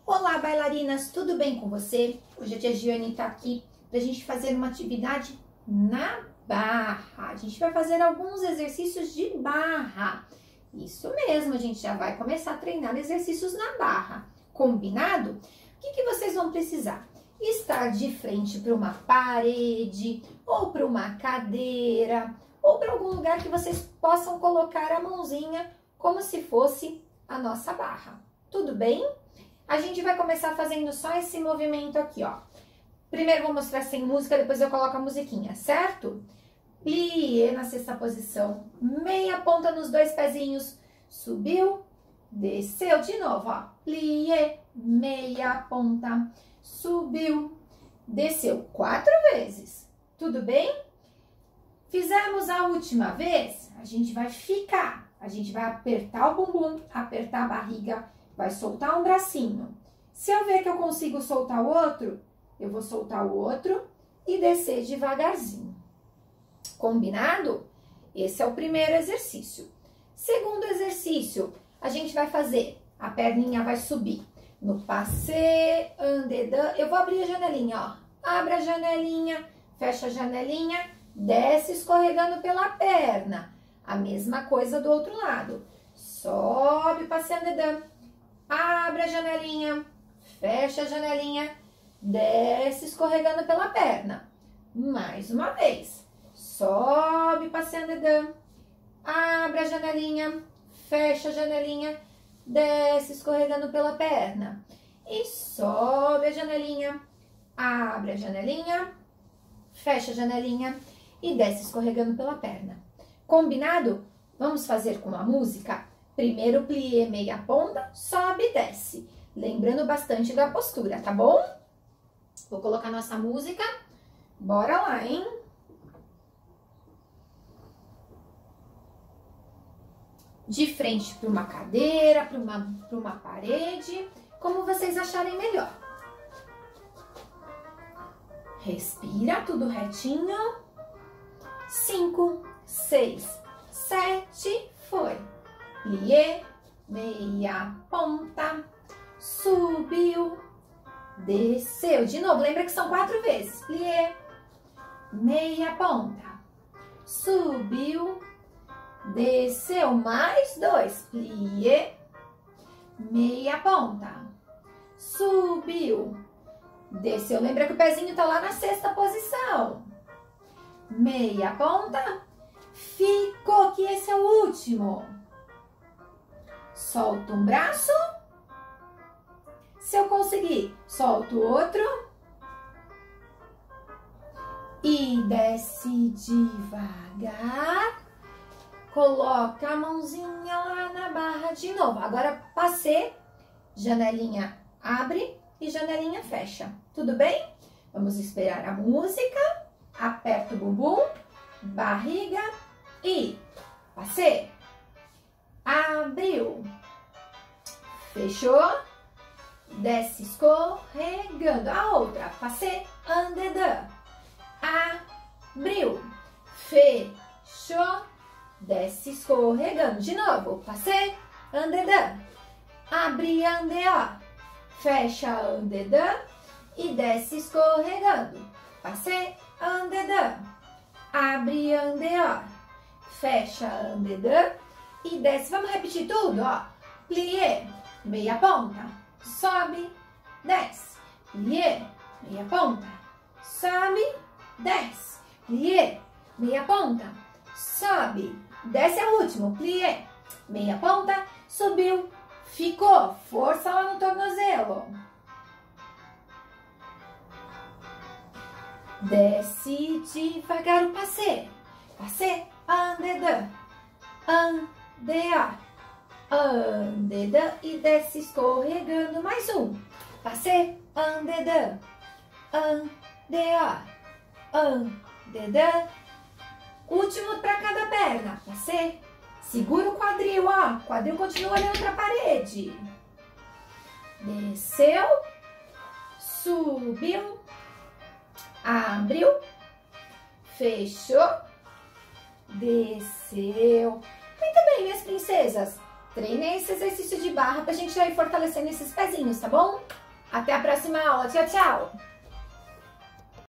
Olá, bailarinas, tudo bem com você? Hoje a tia Giane tá aqui pra gente fazer uma atividade na barra. A gente vai fazer alguns exercícios de barra. Isso mesmo, a gente já vai começar a treinar exercícios na barra. Combinado? O que vocês vão precisar? Estar de frente para uma parede, ou para uma cadeira, ou para algum lugar que vocês possam colocar a mãozinha como se fosse a nossa barra. Tudo bem? A gente vai começar fazendo só esse movimento aqui, ó. Primeiro vou mostrar sem música, depois eu coloco a musiquinha, certo? Plié na sexta posição, meia ponta nos dois pezinhos, subiu, desceu de novo, ó. Plié, meia ponta, subiu, desceu 4 vezes. Tudo bem? Fizemos a última vez, a gente vai ficar. A gente vai apertar o bumbum, apertar a barriga, vai soltar um bracinho. Se eu ver que eu consigo soltar o outro, eu vou soltar o outro e descer devagarzinho. Combinado? Esse é o primeiro exercício. Segundo exercício, a gente vai fazer, a perninha vai subir no passé, en dedans. Eu vou abrir a janelinha, ó. Abre a janelinha, fecha a janelinha, desce escorregando pela perna. A mesma coisa do outro lado. Sobe, passé, en dedans. Abre a janelinha, fecha a janelinha, desce escorregando pela perna. Mais uma vez. Sobe, passé, en dedans. Abre a janelinha, fecha a janelinha, desce escorregando pela perna. E sobe a janelinha, abre a janelinha, fecha a janelinha e desce escorregando pela perna. Combinado? Vamos fazer com a música? Primeiro plié, meia ponta, sobe e desce. Lembrando bastante da postura, tá bom? Vou colocar nossa música. Bora lá, hein? De frente para uma cadeira, para uma parede, como vocês acharem melhor. Respira, tudo retinho. 5, 6, 7, foi. Plié, meia ponta, subiu, desceu. De novo, lembra que são 4 vezes. Plié, meia ponta, subiu, desceu. Mais 2. Plié, meia ponta, subiu, desceu. Lembra que o pezinho tá lá na sexta posição. Meia ponta, ficou, que esse é o último. Solta um braço. Se eu conseguir, solto o outro. E desce devagar. Coloca a mãozinha lá na barra de novo. Agora, passei, janelinha abre e janelinha fecha. Tudo bem? Vamos esperar a música. Aperta o bumbum, barriga e passei. Abriu, fechou, desce escorregando. A outra, passei, en dedans. Abriu, fechou, desce escorregando. De novo, passei, en dedans. Abre, en dehors. Fecha, en dedans e desce escorregando. Passei, en dedans. Abre, en dehors. Fecha, en dedans e desce. Vamos repetir tudo, ó. Plié, meia ponta, sobe, desce. Plié, meia ponta, sobe, desce. Plié, meia ponta, sobe, desce. É o último. Plié, meia ponta, subiu, ficou. Força lá no tornozelo. Desce devagar o passé. Passé, en dedans. En dehors. En dedans e desce escorregando. Mais um. Passé, en dedans. En dehors. En dedans. Último para cada perna. Passé. Segura o quadril, ó. O quadril continua olhando para a parede. Desceu. Subiu. Abriu. Fechou. Desceu. Muito bem, minhas princesas. treinem esse exercício de barra pra gente já ir fortalecendo esses pezinhos, tá bom? Até a próxima aula. Tchau, tchau!